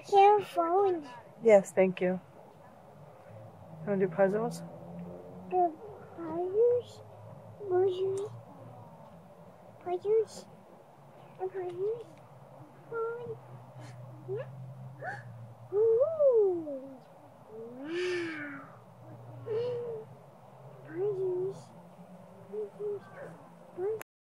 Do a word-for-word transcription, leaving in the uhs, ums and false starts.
Your phone. Yes, thank you. You want to do puzzles? The puzzles. Puzzles. Puzzles. The puzzles. Phone. Yeah. Ooh. Wow. Puzzles. Puzzles. Puzzles.